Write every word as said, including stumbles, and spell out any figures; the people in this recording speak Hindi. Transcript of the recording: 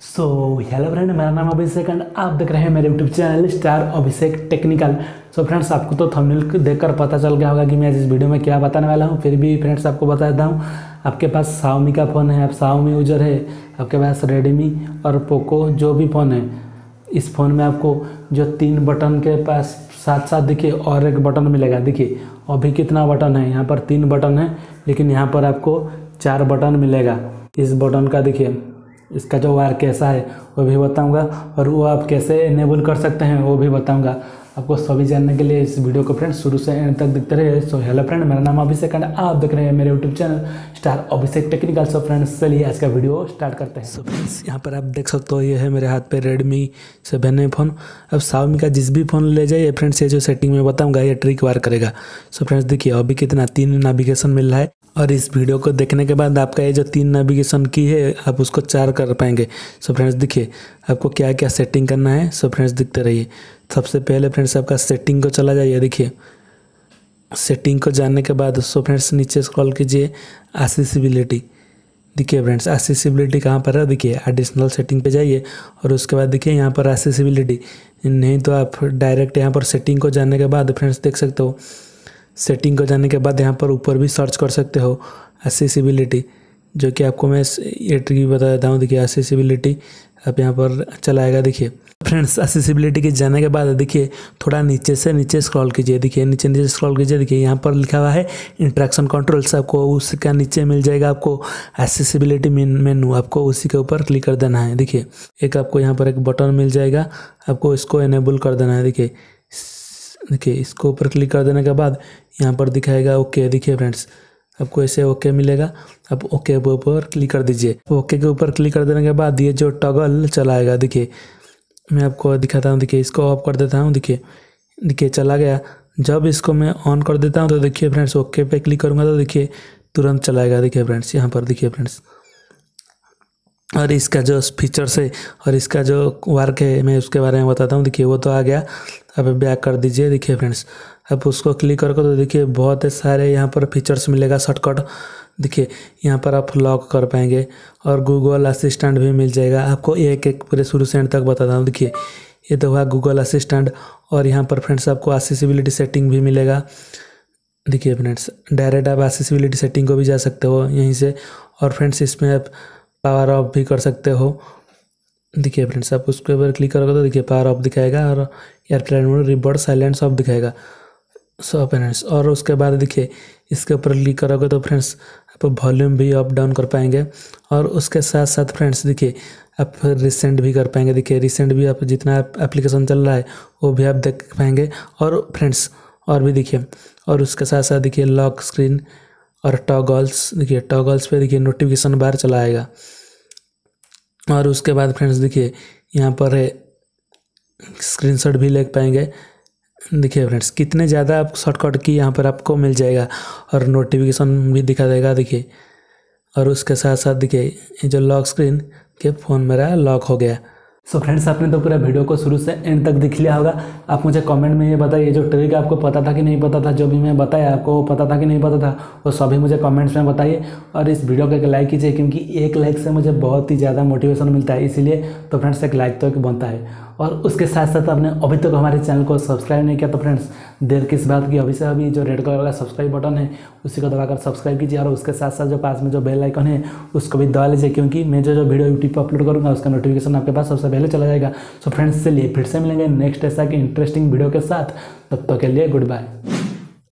सो हेलो फ्रेंड, मेरा नाम अभिषेक एंड आप देख रहे हैं मेरे YouTube channel Star Abhishek Technical. So friends, आपको तो थंबनेल देखकर पता चल गया होगा कि मैं इस वीडियो में क्या बताने वाला हूं। फिर भी फ्रेंड्स आपको बता देता हूं, आपके पास शाओमी का फ़ोन है, आप शाओमी यूजर है, आपके पास रेडमी और पोको जो भी फ़ोन है, इस फ़ोन में आपको जो तीन बटन के पास साथ साथ देखिए और एक बटन मिलेगा। देखिए अभी कितना बटन है, यहाँ पर तीन बटन है, लेकिन यहाँ पर आपको चार बटन मिलेगा। इस बटन का देखिए इसका जो वायर कैसा है वो भी बताऊंगा, और वो आप कैसे इनेबल कर सकते हैं वो भी बताऊंगा। आपको सभी जानने के लिए इस वीडियो को फ्रेंड्स शुरू से एंड तक देखते रहिए। सो हेलो फ्रेंड, मेरा नाम अभिषेक एंड आप देख रहे हैं मेरे YouTube channel Star Abhishek Technical. So friends चलिए आज का वीडियो स्टार्ट करते हैं। सो फ्रेंड्स यहाँ पर आप देख सकते हो, ये है मेरे हाथ पे रेडमी सेवन है फ़ोन। अब शाओमी का जिस भी फ़ोन ले जाइए फ्रेंड्स, ये जो सेटिंग में बताऊँगा ये ट्रिक वार करेगा। सो फ्रेंड्स देखिए अभी कितना तीन नेविगेशन मिल रहा है, और इस वीडियो को देखने के बाद आपका ये जो तीन नेविगेशन की है आप उसको चार कर पाएंगे। सो फ्रेंड्स देखिए आपको क्या क्या सेटिंग करना है। सो फ्रेंड्स दिखते रहिए। सबसे पहले फ्रेंड्स आपका सेटिंग को चला जाइए। देखिए सेटिंग को जानने के बाद सो फ्रेंड्स नीचे स्क्रॉल कीजिए, एक्सेसिबिलिटी। देखिए फ्रेंड्स एक्सेसिबिलिटी कहाँ पर है, देखिए एडिशनल सेटिंग पे जाइए और उसके बाद देखिए यहाँ पर एक्सेसिबिलिटी। नहीं तो आप डायरेक्ट यहाँ पर सेटिंग को जानने के बाद फ्रेंड्स देख सकते हो, सेटिंग को जाने के बाद यहाँ पर ऊपर भी सर्च कर सकते हो एक्सेसिबिलिटी, जो कि आपको मैं ये ट्रिक बता देता हूँ। देखिए एक्सेसिबिलिटी आप यहाँ पर चला आएगा। देखिए फ्रेंड्स एक्सेसिबिलिटी के जाने के बाद देखिए थोड़ा नीचे से नीचे स्क्रॉल कीजिए। देखिए नीचे नीचे स्क्रॉल कीजिए, देखिए यहाँ पर लिखा हुआ है इंटरेक्शन कंट्रोल्स। आपको उसका नीचे मिल जाएगा आपको एक्सेसिबिलिटी मेनू, आपको उसी के ऊपर क्लिक कर देना है। देखिए एक आपको यहाँ पर एक बटन मिल जाएगा, आपको इसको इनेबल कर देना है। देखिए देखिए इसको ऊपर क्लिक कर देने के बाद यहाँ पर दिखाएगा ओके। देखिए फ्रेंड्स आपको ऐसे ओके मिलेगा, आप ओके के ऊपर क्लिक कर दीजिए। ओके के ऊपर क्लिक कर देने के बाद ये जो टॉगल चलाएगा, देखिए मैं आपको दिखाता हूँ। देखिए इसको ऑफ कर देता हूँ। देखिए देखिए चला गया। जब इसको मैं ऑन कर देता हूँ तो देखिए फ्रेंड्स ओके पे क्लिक करूँगा तो देखिए तुरंत चलाएगा। देखिए फ्रेंड्स यहाँ पर देखिए फ्रेंड्स, और इसका जो फीचर्स है और इसका जो वर्क है मैं उसके बारे में बताता हूँ। देखिए वो तो आ गया, अब बैक कर दीजिए। देखिए फ्रेंड्स अब उसको क्लिक करके तो देखिए बहुत सारे यहाँ पर फीचर्स मिलेगा शॉर्टकट। देखिए यहाँ पर आप लॉक कर पाएंगे और गूगल असिस्टेंट भी मिल जाएगा। आपको एक एक पूरे शुरू से एंड तक बताता हूँ। देखिए ये तो हुआ गूगल असिस्टेंट, और यहाँ पर फ्रेंड्स आपको एक्सेसिबिलिटी सेटिंग भी मिलेगा। देखिए फ्रेंड्स डायरेक्ट आप एक्सेसिबिलिटी सेटिंग को भी जा सकते हो यहीं से, और फ्रेंड्स इसमें आप पावर ऑफ भी कर सकते हो। देखिए फ्रेंड्स आप उसके ऊपर क्लिक करोगे तो देखिए पावर ऑफ दिखाएगा और airplane mode, reboot, silence off दिखाएगा। सो फ्रेंड्स और उसके बाद देखिए इसके ऊपर क्लिक करोगे तो फ्रेंड्स आप वॉल्यूम भी अप डाउन कर पाएंगे, और उसके साथ साथ फ्रेंड्स देखिए आप रिसेंट भी कर पाएंगे। देखिए रिसेंट भी आप जितना एप्लीकेशन चल रहा है वो भी आप देख पाएंगे। और फ्रेंड्स और भी देखिए, और उसके साथ साथ देखिए लॉक स्क्रीन और टॉगल्स। देखिए टॉगल्स पे देखिए नोटिफिकेशन बार चला आएगा। और उसके बाद फ्रेंड्स देखिए यहाँ पर स्क्रीनशॉट भी ले पाएंगे। देखिए फ्रेंड्स कितने ज़्यादा आप शॉर्टकट की यहाँ पर आपको मिल जाएगा, और नोटिफिकेशन भी दिखा देगा। देखिए और उसके साथ साथ देखिए ये जो लॉक स्क्रीन के फ़ोन मेरा लॉक हो गया। सो फ्रेंड्स आपने तो पूरा वीडियो को शुरू से एंड तक देख लिया होगा। आप मुझे कमेंट में ये बताइए, जो ट्रिक आपको पता था कि नहीं पता था, जो भी मैं बताया आपको वो पता था कि नहीं पता था, वो सभी मुझे कमेंट्स में बताइए। और इस वीडियो को एक लाइक कीजिए, क्योंकि एक लाइक से मुझे बहुत ही ज़्यादा मोटिवेशन मिलता है, इसीलिए तो फ्रेंड्स एक लाइक तो एक बनता है। और उसके साथ साथ आपने अभी तक हमारे चैनल को सब्सक्राइब नहीं किया तो फ्रेंड्स देर किस बात की, अभी से अभी जो रेड कलर का सब्सक्राइब बटन है उसी को दबाकर सब्सक्राइब कीजिए, और उसके साथ साथ जो पास में जो बेल आइकन है उसको भी दबा लीजिए, क्योंकि मैं जो जो वीडियो यूट्यूब पर अपलोड करूँगा उसका नोटिफिकेशन आपके पास सबसे पहले चला जाएगा। सो फ्रेंड्स चलिए फिर से मिलेंगे नेक्स्ट ऐसा कि इंटरेस्टिंग वीडियो के साथ, तब तक के लिए गुड बाय।